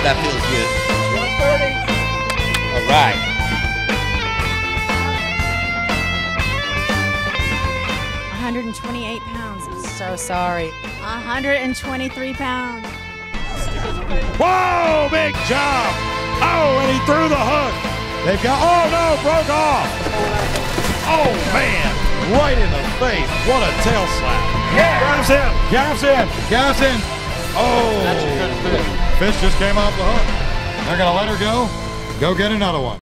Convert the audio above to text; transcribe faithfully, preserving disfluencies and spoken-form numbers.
That feels good. one thirty. All right. one hundred twenty-eight pounds. I'm so sorry. one hundred twenty-three pounds. Whoa, big job. Oh, and he threw the hook. They've got, oh no, broke off. Oh man, right in the face. What a tail slap. Yeah. Gaps in, gaps in, gaps in. Oh, That's a good fish. fish just came off the hook. They're gonna let her go. Go get another one.